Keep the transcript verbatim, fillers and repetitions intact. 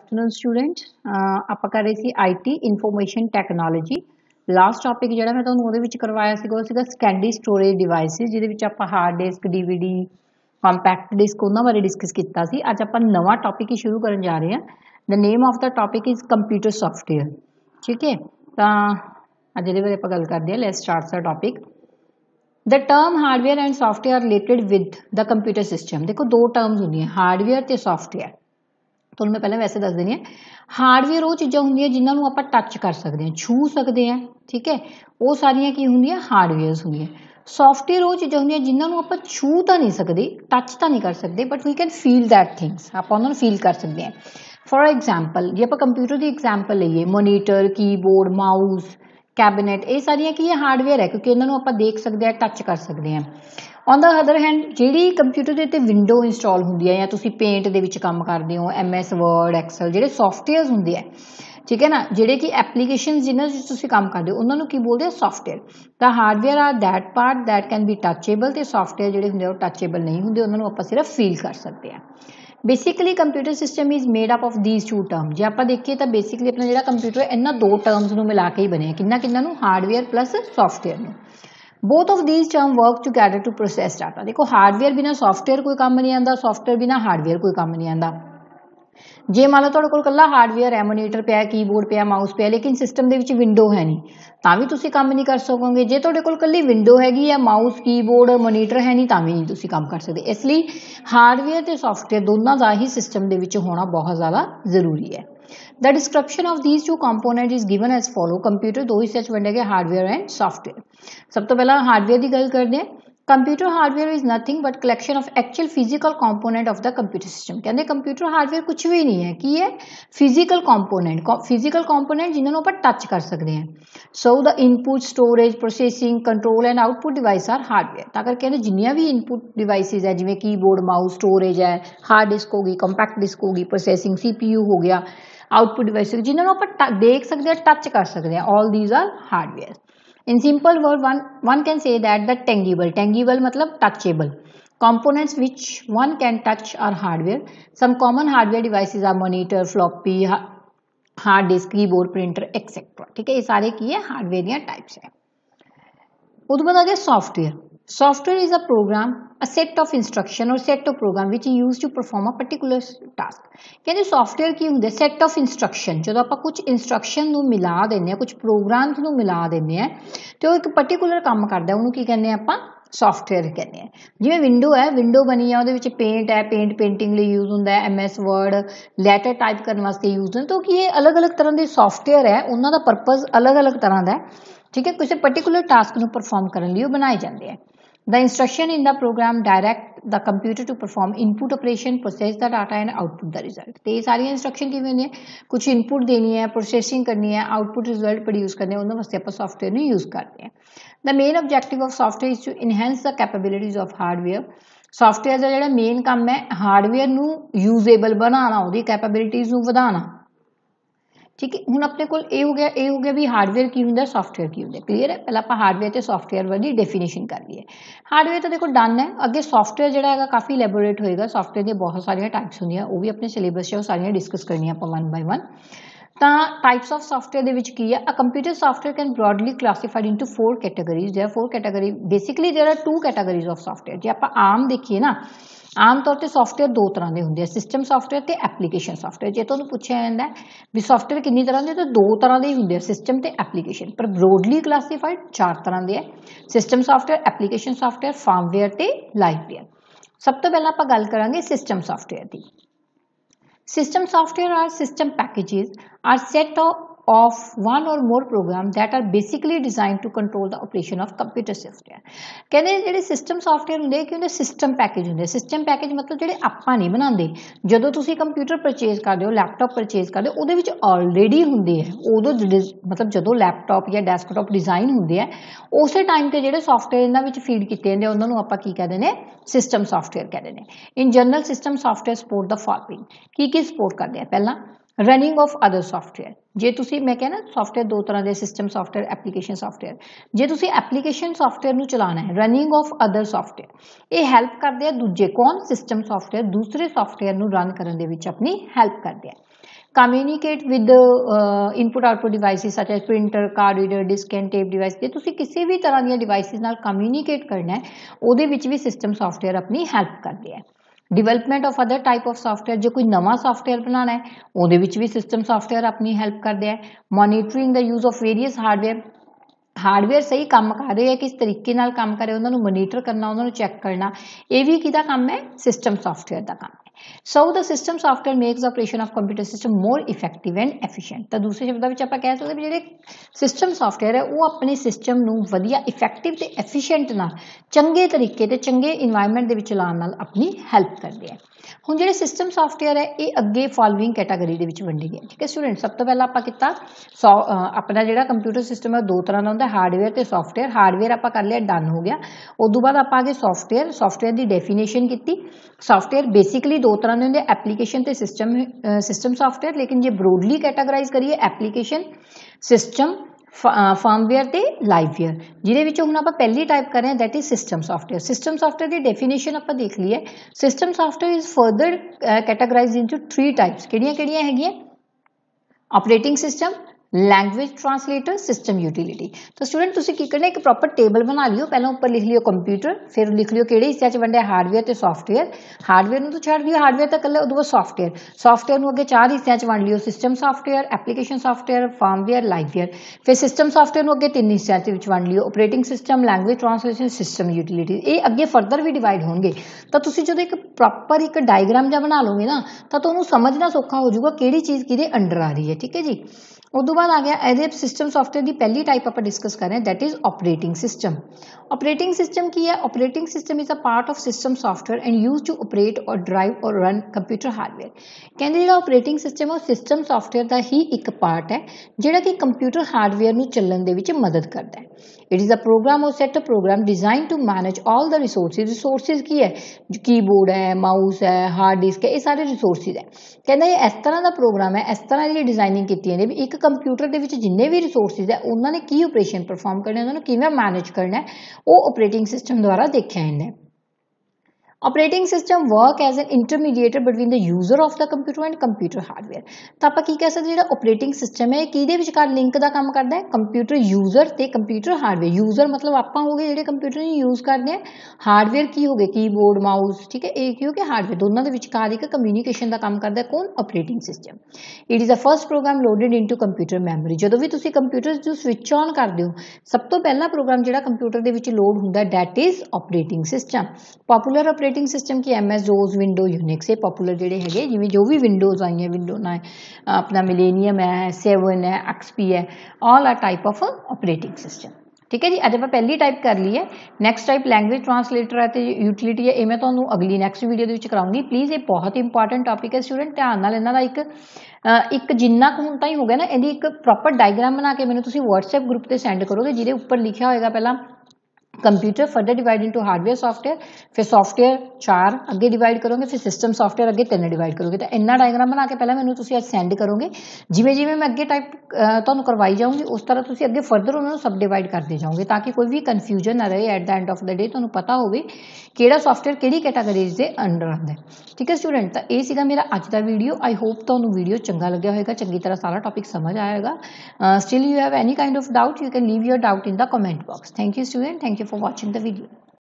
Afternoon student आप कर रहे सी I T information technology last topic जो मैं तुहानूं उहदे विच करवाया सीगा वो सीगा सैकेंडरी स्टोरेज डिवाइसिस जिहदे विच आपां hard disk DVD compact disk उन्हां बारे डिस्कस कीता सी। अज आपां नवां टॉपिक ही शुरू करन जा रहे हैं। The name of the topic is computer software. ठीक है, तो अज इहदे बारे आपां गल करदे हां। Let's start the topic. The term hardware and software related with the computer system. देखो दो टर्म्स होंदी है, हार्डवेयर ते सॉफ्टवेयर। तो मैं पहले वैसे दस देनी है, हार्डवेयर वो चीज़ा होंगे जिन्होंने आप टच कर सकते हैं, छू सकते हैं। ठीक है, वो सारिया की होंगे हार्डवेयर होंगे। सॉफ्टवेयर वो चीज़ा होंगे जिन्होंने आप छू तो नहीं सकते, टच तो नहीं कर सकते, but we can feel that things, आप उन्होंने फील कर सकते हैं। फॉर एग्जाम्पल जे आप कंप्यूटर की एग्जाम्पल लीए, मोनीटर, कीबोर्ड, माउस, कैबिनेट, ये सारिया की हार्डवेयर है क्योंकि इन्होंने आप देख सकते हैं, टच कर सकते हैं। ऑन द अदर हैंड जी कंप्यूटर के उत्ते विंडो इंस्टॉल होंगी है या तुसी पेंट दे विच काम करते हो, एम एस वर्ड एक्सल जो सॉफ्टवेयर होंगे है, ठीक है ना, जेडे कि एप्लीकेशन जिन्होंने तुसी काम करते हो उन्होंने की बोलते हैं software. The hardware are that part that can be touchable, तो सॉफ्टवेयर जोड़े होंगे टचेबल नहीं होंगे, उन्होंने आप सिर्फ फील कर सकते हैं। Basically computer system is made up of these two term. जो आप देखिए तो बेसिकली अपना जो कंप्यूटर है इन्होंने दो टर्म्स में मिला के ही बने, कि hardware plus software. Both of these term work together to process data. देखो हार्डवेयर बिना सॉफ्टवेयर कोई काम नहीं आता, सॉफ्टवेयर बिना हार्डवेयर कोई काम नहीं आता। जे मान लो तुहाडे कोल कल्ला हार्डवेयर है, मोनीटर पे, कीबोर्ड पे, माउस पे, लेकिन सिस्टम दे विच विंडो है नहीं, तां भी तुसीं काम नहीं कर सकोगे। जे तुहाडे कोल कल्ली विंडो हैगी है, माउस, कीबोर्ड, मोनीटर है नहीं, तां भी नहीं तुसीं काम कर सकते। इसलिए हार्डवेयर ते सॉफ्टवेयर दोनों का ही सिस्टम दे विच होना बहुत ज़्यादा जरूरी है। The description of these two components is given as follow. Computer दो हिस्से च वंडे गए, हार्डवेयर एंड सॉफ्टवेयर। सब तो पहला हार्डवेयर की गल करते हैं। Computer hardware is nothing but collection of actual physical component of the computer system. कहते कंप्यूटर हार्डवेयर कुछ भी नहीं है, की है फिजिकल कंपोनेंट, फिजिकल कंपोनेंट जिन्होंने आप टच कर सकते हैं। So the input, storage, processing, control and output device are hardware. तो अगर कहते जिन्नियां भी इनपुट डिवाइसिस है, जिवें कीबोर्ड, माउस, स्टोरेज है, हार्ड डिस्क होगी, कंपैक्ट डिस्क होगी, प्रोसेसिंग सीपीयू हो गया, आउटपुट डिवाइस जिन्होंने आप देख सकते हैं, टच कर सकते हैं, all these are hardware. In simple word one one can say that the tangible, tangible मतलब touchable components which one can touch are hardware. Some common hardware devices are monitor, floppy, hard disk, keyboard, printer, et cetera. ठीक है, ये सारे की है hardware या types है। उसके बाद आ गया software. Software is a program, a set of instruction or set of program which is used to perform a particular task। कहते सॉफ्टवेयर की होंगे set of instruction, जो आप कुछ instruction ਨੂੰ मिला देने, कुछ programs ਨੂੰ मिला देने तो एक particular काम करता है, उन्होंने की कहने ਆਪਾਂ सॉफ्टवेयर कहने हैं। जिवें विंडो है, विंडो बनी है, ਉਹਦੇ ਵਿੱਚ पेंट है, पेंट पेंटिंग ਲਈ यूज ਹੁੰਦਾ है, M S Word letter type करने वास्ते यूज ਹੁੰਦਾ। तो कि ये अलग अलग तरह के सॉफ्टवेयर है, उन्हों का परपज अलग अलग तरह का है। ठीक है, किसी पर्टिकुलर टास्क ਨੂੰ परफॉर्म करने लिए बनाए जाते हैं। The instruction in the program direct the computer to perform input operation, process the data and output the result। तो ये सारी इंस्ट्रक्शन किवें होंदी है, कुछ इनपुट देनी है, प्रोसेसिंग करनी है, आउटपुट रिजल्ट प्रोड्यूस करने, उन्होंने वास्ते आप सॉफ्टवेयर में यूज करते हैं। The main objective of software is to enhance the capabilities of hardware. Software का जो मेन काम है हार्डवेयर नू यूजेबल बनाना, उसकी कैपेबिलिटीज नू वधाना। ठीक है, हुण अपने कोल ये हो गया, ये हो गया भी हार्डवेयर की होंगे, सॉफ्टवेयर की होंगे। क्लीयर है, पहले आप हार्डवेयर तो सॉफ्टवेयर वाली डेफिनेशन कर लीए। हार्डवेयर तो देखो डन है, अगे सॉफ्टवेयर जो है काफ़ी इलैबोरेट होएगा। सॉफ्टवेयर दी बहुत सारिया टाइप्स होंगे, वो भी अपने सिलेबस वो सारिया डिस्कस करनी आप वन बाय वन। तो टाइप्स ऑफ सॉफ्टवेयर दे विच की है, a computer software can broadly classified into four categories. There four category, basically there are two categories of software. जो आप आम देखिए ना, आम तौर पर सॉफ्टवेयर दो तरह के होंगे, सिस्टम सॉफ्टवेयर तो एप्लीकेशन सॉफ्टवेयर। जो तुहानूं पूछा जाता है भी सॉफ्टवेयर कितनी तरह के, तो दो तरह के होंगे, सिस्टम तो एप्लीकेशन। पर ब्रॉडली क्लासीफाइड चार तरह के है, system software, application software, firmware ते लाइववेयर। सब तो पहले आप गल करांगे सिस्टम सॉफ्टवेयर की। System software are system packages are set of one or more program that are basically designed to control the operation of computer software। कहते हैं ਜਿਹੜੇ सिस्टम सॉफ्टवेयर ਹੁੰਦੇ ਕਿ ਉਹਦੇ सिस्टम पैकेज ਹੁੰਦੇ। सिस्टम पैकेज मतलब ਜਿਹੜੇ ਆਪਾਂ नहीं बनाते, ਜਦੋਂ ਤੁਸੀਂ कंप्यूटर परचेज करते हो, लैपटॉप परचेज करते हो, ਉਹਦੇ ਵਿੱਚ ऑलरेडी ਹੁੰਦੇ ਹੈ, ਉਦੋਂ मतलब ਜਦੋਂ लैपटॉप या डेस्कटॉप डिजाइन ਹੁੰਦੇ ਹੈ, ਉਸੇ टाइम ਤੇ ਜਿਹੜੇ सॉफ्टवेयर ਇਹਨਾਂ ਵਿੱਚ फीड ਕੀਤੇ ਜਾਂਦੇ ਉਹਨਾਂ ਨੂੰ ਆਪਾਂ ਕੀ ਕਹਿੰਦੇ ਨੇ, सिस्टम सॉफ्टवेयर कहते हैं। In general system software support the following, की की सपोर्ट करते हैं। पहला रनिंग ऑफ अदर सॉफ्टवेयर। जे तुसी मैं कहना सॉफ्टवेयर दो तरह के, सिस्टम सॉफ्टवेयर, एप्लीकेशन सॉफ्टवेयर। जे तुसी एप्लीकेशन सॉफ्टवेयर नू चलाना है, रनिंग ऑफ अदर सॉफ्टवेयर, ये हैल्प करते हैं दूजे कौन, सिस्टम सॉफ्टवेयर दूसरे सॉफ्टवेयर नू रन करने दे विच अपनी हैल्प करते हैं। communicate with the uh, input output devices such as printer, card reader, disk and tape device। ਜੇ ਤੁਸੀਂ ਕਿਸੇ ਵੀ ਤਰ੍ਹਾਂ ਦੀਆਂ devices ਨਾਲ communicate ਕਰਨਾ ਹੈ ਉਹਦੇ ਵਿੱਚ ਵੀ system software ਆਪਣੀ help ਕਰਦੇ ਹੈ। Development of other type of software, ਜੇ ਕੋਈ ਨਵਾਂ ਸੌਫਟਵੇਅਰ ਬਣਾਉਣਾ ਹੈ ਉਹਦੇ ਵਿੱਚ ਵੀ ਸਿਸਟਮ ਸੌਫਟਵੇਅਰ ਆਪਣੀ ਹੈਲਪ ਕਰਦੇ ਆ। ਮੋਨੀਟਰਿੰਗ ਦਾ use of various hardware, hardware ਸਹੀ ਕੰਮ ਕਰ ਰਹੇ ਹੈ ਕਿਸ ਤਰੀਕੇ ਨਾਲ ਕੰਮ ਕਰ ਰਹੇ ਉਹਨਾਂ ਨੂੰ ਮੋਨੀਟਰ ਕਰਨਾ, ਉਹਨਾਂ ਨੂੰ ਚੈੱਕ ਕਰਨਾ, ਇਹ ਵੀ ਕਿਹਦਾ ਕੰਮ ਹੈ? ਸਿਸਟਮ ਸੌਫਟਵੇਅਰ ਦਾ ਕੰਮ ਹੈ। So the system software makes operation of computer system more effective and efficient. ਤਾਂ ਦੂਸਰੇ ਸ਼ਬਦਾਂ ਵਿੱਚ ਆਪਾਂ ਕਹਿ ਸਕਦੇ ਵੀ ਜਿਹੜੇ ਸਿਸਟਮ ਸੌਫਟਵੇਅਰ ਹੈ ਉਹ ਆਪਣੇ ਸਿਸਟਮ ਨੂੰ ਵਧੀਆ ਇਫੈਕਟਿਵ ਤੇ ਐਫੀਸ਼ੀਐਂਟ ਨਾਲ ਚੰਗੇ ਤਰੀਕੇ ਤੇ ਚੰਗੇ ਇਨਵਾਇਰਨਮੈਂਟ ਦੇ ਵਿੱਚ ਚਲਾਉਣ ਨਾਲ ਆਪਣੀ ਹੈਲਪ ਕਰਦੇ ਆ। ਹੁਣ ਜਿਹੜੇ ਸਿਸਟਮ ਸੌਫਟਵੇਅਰ ਹੈ ਇਹ ਅੱਗੇ ਫੋਲੋਇੰਗ ਕੈਟਾਗਰੀ ਦੇ ਵਿੱਚ ਵੰਡੇ ਗਏ। ਠੀਕ ਹੈ ਸਟੂਡੈਂਟ, ਸਭ ਤੋਂ ਪਹਿਲਾਂ ਆਪਾਂ ਕੀਤਾ ਸੌ ਆਪਣਾ ਜਿਹੜਾ ਕੰਪਿਊਟਰ ਸਿਸਟਮ ਹੈ ਦੋ ਤਰ੍ਹਾਂ ਦਾ ਹੁੰਦਾ, ਹਾਰਡਵੇਅਰ ਤੇ ਸੌਫਟਵੇਅਰ। ਹਾਰਡਵੇਅਰ ਆਪਾਂ ਕਰ ਲਿਆ, ਡਨ ਹੋ ਗਿਆ। ਉਦੋਂ ਬਾਅਦ ਆਪਾਂ ਅੱਗੇ ਸੌਫਟਵੇਅਰ, ਸੌਫਟਵੇਅਰ ਦੀ ਡੈਫੀਨੇਸ਼ਨ ਕੀਤੀ। ਸੌਫਟਵੇਅਰ ਬੇਸਿਕਲੀ ਦੋ ਤਰ੍ਹਾਂ ਦੇ ਹੁੰਦੇ, ਐਪਲੀਕੇਸ਼ਨ ਤੇ ਸਿਸਟਮ ਸਿਸਟਮ ਸੌਫਟਵੇਅਰ। ਲੇਕਿਨ ਜੇ ਬਰੋਡਲੀ ਕੈਟਾਗਰਾਈਜ਼ ਕਰੀਏ ਐਪਲੀਕੇਸ਼ਨ, ਸਿਸਟਮ, ਫਰਮਵੇਅਰ ਤੇ ਲਾਈਵਵੇਅਰ, ਜਿਹਦੇ ਵਿੱਚੋਂ ਹੁਣ ਆਪਾਂ ਪਹਿਲੀ ਟਾਈਪ ਕਰ ਰਹੇ ਹਾਂ that is system software. System software ਦੀ ਡੈਫੀਨੇਸ਼ਨ ਆਪਾਂ ਦੇਖ ਲਈ ਹੈ। System software is further categorized into three types. ਕਿਹੜੀਆਂ ਕਿਹੜੀਆਂ ਹੈਗੀਆਂ? Operating system, language translator, system utility. तो स्टूडेंट तुसीं की करना, एक प्रॉपर टेबल बना लियो। पहले ऊपर लिख लियो कंप्यूटर, फिर लिख लियो किहड़े हिस्से च वंडिया हार्डवेयर ते सॉफ्टवेयर। हार्डवेयर नूं तो छड्ड दियो, हार्डवेयर तां कल्ला, उदों बाद सॉफ्टवेयर। सॉफ्टवेयर नूं अगे चार हिस्सों च वंड लियो, system software, application software, firmware, liveware. फिर सिस्टम सॉफ्टवेयर नूं अगे तीन हिस्सों च विच वंड लियो, operating system, language translation, system utility. ये अगे फर्दर भी डिवाइड होणगे। तो तुसीं जदों एक प्रॉपर एक डायग्राम जिहा बना लोगे ना तो तुहानूं समझना सौखा हो जाऊगा किहड़ी चीज़ किहदे अंडर आ रही है। ठीक है जी। उदों बाद आ गया ਇਹਦੇ सिस्टम सॉफ्टवेयर की पहली टाइप आप डिस्कस कर रहे हैं that is operating system. Operating system की है? Operating system is a part of system software and use to operate or drive or run computer hardware. कहते जो ऑपरेटिंग सिस्टम है वो सिस्टम सॉफ्टवेयर का ही एक पार्ट है जोड़ा कि कंप्यूटर हार्डवेयर में चलन के मदद करता है। It is a program or set a program design to manage all the resources. Resources की है? कीबोर्ड है, माउस है, हार्ड डिस्क है, ये सारे रिसोर्सिज है। कहना ये इस तरह का प्रोग्राम है, इस तरह की डिजाइनिंग की है भी एक कंप्यूटर के जिन्ने भी रिसोर्सिज है उन्होंने की ऑपरेशन परफॉर्म करने, उन्होंने किवें मैनेज करना है, वो ऑपरेटिंग सिस्टम द्वारा देखा इन्हें। Operating system work as an intermediator between the user of the computer and computer hardware. तो आप की कह सकते जो ऑपरेटिंग सिस्टम है किहदे विचकार लिंक का काम करता है? कंप्यूटर यूजर ते कंप्यूटर हार्डवेयर। यूजर मतलब आप हो गए जो कंप्यूटर यूज करते हैं, हार्डवेयर की हो गए कीबोर्ड, माउस। ठीक है, एक ही हो गया हार्डवेयर। दोनों के विचकार एक कम्यूनीकेशन का काम करता है कौन? Operating system. It is a first program loaded into computer memory. जो भी तुम कंप्यूटर जो स्विच ऑन करते हो सब तो पहला प्रोग्राम जो कंप्यूटर के लोड होंगे that is operating system. Popular operating system की M S DOS, window, Unix, ये पॉपुलर जोड़े है जिमें जो भी विंडोज आई हैं, विंडो ना अपना मिलेनियम है, सेवन है, एक्सपी है, all are type of operating system. ठीक है जी। अज आप पहली टाइप कर ली है। नैक्सट टाइप लैंग्वेज ट्रांसलेटर है तो यूटिलिटी है, ये मैं तुहानूं अगली नैक्सट वीडियो कराऊंगी। प्लीज़ ये बहुत ही इंपॉर्टेंट टॉपिक है स्टूडेंट, ध्यान नाल इन्हां दा एक एक जिन्ना कुछ हुण ताईं हो गया ना, इहदी एक प्रॉपर डायग्राम बना के मैनूं तुसीं व्हाट्सएप ग्रुप पर सेंड करोगे जिहदे उपर लिखा होएगा पहला computer further divide into hardware software, फिर सॉफ्टवेयर चार अगे डिवाइड करोगे, फिर सिस्टम सॉफ्टवेयर अगे तीन डिवाइड करोगे। तो इन्ना डायग्राम बना के पहले मैंने तुसीं अज सेंड करोगे, जिवें जिवें मैं अगे टाइप तुहानूं करवाई जाऊँगी उस तरह तुसीं अगे फर्दर उन्होंने सब डिवाइड करते जाओगे ताकि कोई भी कन्फ्यूजन ना रहे। At the end of the day तुहानूं पता होवे किहड़ा सॉफ्टवेयर किहड़ी कैटागरीज के अंडर आंदा है। ठीक है स्टूडेंट, तो ये सीगा मेरा अज का वीडियो। आई होप तुहानूं वीडियो चंगा लग्या होएगा, चंगी तरह सारा टॉपिक समझ आएगा। Still you have any kind of doubt, you can leave your doubt in the comment box. Thank you student, thank you for watching the video.